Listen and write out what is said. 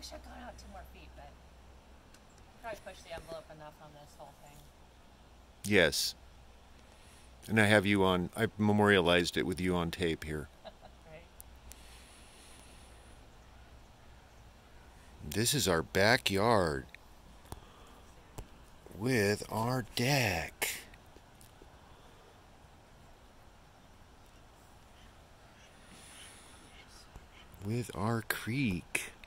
wish I'd gone out 2 more feet, but probably pushed the envelope enough on this whole thing. Yes. And I have you on, I've memorialized it with you on tape here. Right. This is our backyard with our deck. With our creek.